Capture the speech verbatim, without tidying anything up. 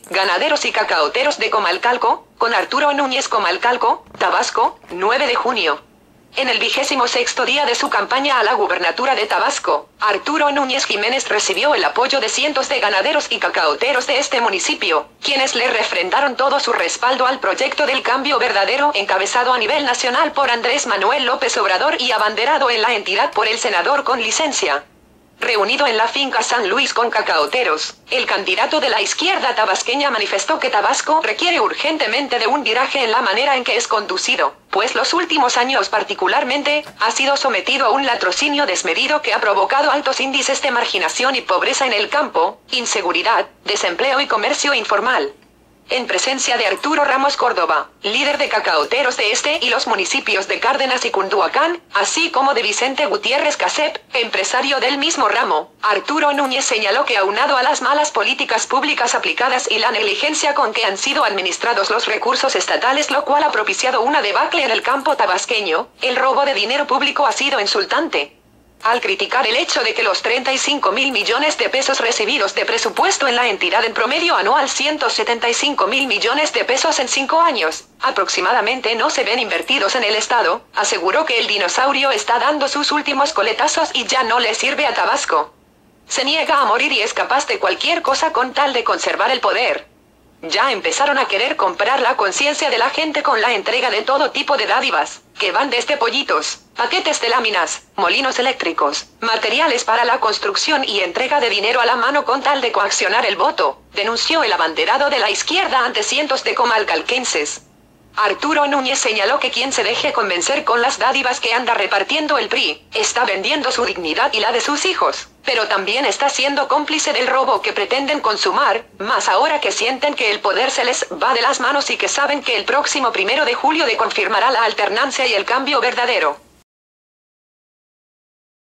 Ganaderos y cacaoteros de Comalcalco, con Arturo Núñez Comalcalco, Tabasco, nueve de junio. En el vigésimo sexto día de su campaña a la gubernatura de Tabasco, Arturo Núñez Jiménez recibió el apoyo de cientos de ganaderos y cacaoteros de este municipio, quienes le refrendaron todo su respaldo al proyecto del cambio verdadero encabezado a nivel nacional por Andrés Manuel López Obrador y abanderado en la entidad por el senador con licencia. Reunido en la finca San Luis con cacaoteros, el candidato de la izquierda tabasqueña manifestó que Tabasco requiere urgentemente de un viraje en la manera en que es conducido, pues los últimos años particularmente, ha sido sometido a un latrocinio desmedido que ha provocado altos índices de marginación y pobreza en el campo, inseguridad, desempleo y comercio informal. En presencia de Arturo Ramos Córdoba, líder de cacaoteros de este y los municipios de Cárdenas y Cunduacán, así como de Vicente Gutiérrez Casep, empresario del mismo ramo, Arturo Núñez señaló que aunado a las malas políticas públicas aplicadas y la negligencia con que han sido administrados los recursos estatales, lo cual ha propiciado una debacle en el campo tabasqueño, el robo de dinero público ha sido insultante. Al criticar el hecho de que los treinta y cinco mil millones de pesos recibidos de presupuesto en la entidad en promedio anual ciento setenta y cinco mil millones de pesos en cinco años, aproximadamente no se ven invertidos en el Estado, aseguró que el dinosaurio está dando sus últimos coletazos y ya no le sirve a Tabasco. Se niega a morir y es capaz de cualquier cosa con tal de conservar el poder. Ya empezaron a querer comprar la conciencia de la gente con la entrega de todo tipo de dádivas, que van desde pollitos, paquetes de láminas, molinos eléctricos, materiales para la construcción y entrega de dinero a la mano con tal de coaccionar el voto, denunció el abanderado de la izquierda ante cientos de comalcalquenses. Arturo Núñez señaló que quien se deje convencer con las dádivas que anda repartiendo el P R I, está vendiendo su dignidad y la de sus hijos, pero también está siendo cómplice del robo que pretenden consumar, más ahora que sienten que el poder se les va de las manos y que saben que el próximo primero de julio de confirmará la alternancia y el cambio verdadero.